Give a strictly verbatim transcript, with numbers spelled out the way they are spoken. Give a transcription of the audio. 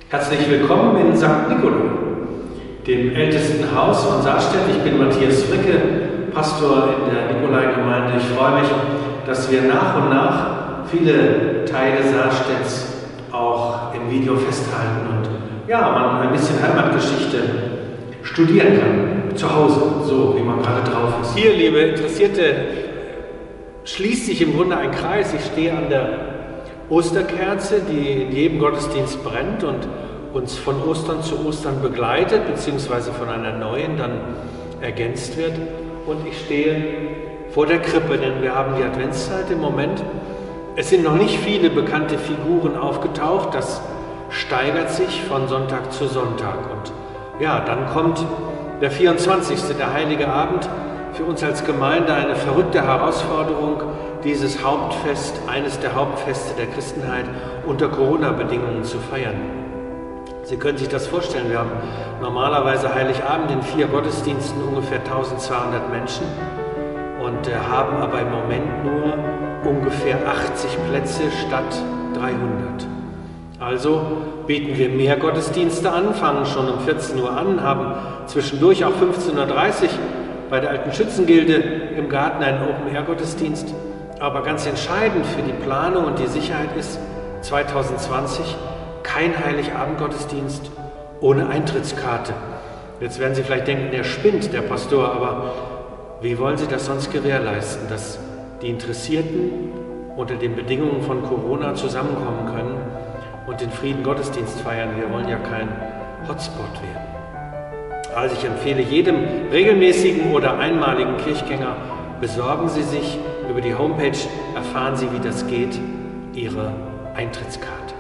Herzlich willkommen in Sankt Nikolai, dem ältesten Haus von Sarstedt. Ich bin Matthias Fricke, Pastor in der Nikolai-Gemeinde. Ich freue mich, dass wir nach und nach viele Teile Sarstedts auch im Video festhalten und ja, man ein bisschen Heimatgeschichte studieren kann, zu Hause, so wie man gerade drauf ist. Hier, liebe Interessierte, schließt sich im Grunde ein Kreis. Ich stehe an der Osterkerze, die in jedem Gottesdienst brennt und uns von Ostern zu Ostern begleitet, beziehungsweise von einer neuen dann ergänzt wird. Und ich stehe vor der Krippe, denn wir haben die Adventszeit im Moment. Es sind noch nicht viele bekannte Figuren aufgetaucht, das steigert sich von Sonntag zu Sonntag. Und ja, dann kommt der vierundzwanzigste, der Heilige Abend, für uns als Gemeinde eine verrückte Herausforderung, dieses Hauptfest, eines der Hauptfeste der Christenheit, unter Corona-Bedingungen zu feiern. Sie können sich das vorstellen, wir haben normalerweise Heiligabend in vier Gottesdiensten ungefähr eintausendzweihundert Menschen und äh, haben aber im Moment nur ungefähr achtzig Plätze statt dreihundert. Also bieten wir mehr Gottesdienste an, fangen schon um vierzehn Uhr an, haben zwischendurch auch fünfzehn Uhr dreißig bei der Alten Schützengilde im Garten einen Open-Air-Gottesdienst. Aber ganz entscheidend für die Planung und die Sicherheit ist zweitausendzwanzig kein Heiligabend-Gottesdienst ohne Eintrittskarte. Jetzt werden Sie vielleicht denken, der spinnt, der Pastor, aber wie wollen Sie das sonst gewährleisten, dass die Interessierten unter den Bedingungen von Corona zusammenkommen können und den Frieden Gottesdienst feiern? Wir wollen ja kein Hotspot werden. Also ich empfehle jedem regelmäßigen oder einmaligen Kirchgänger, besorgen Sie sich über die Homepage, erfahren Sie, wie das geht, Ihre Eintrittskarte.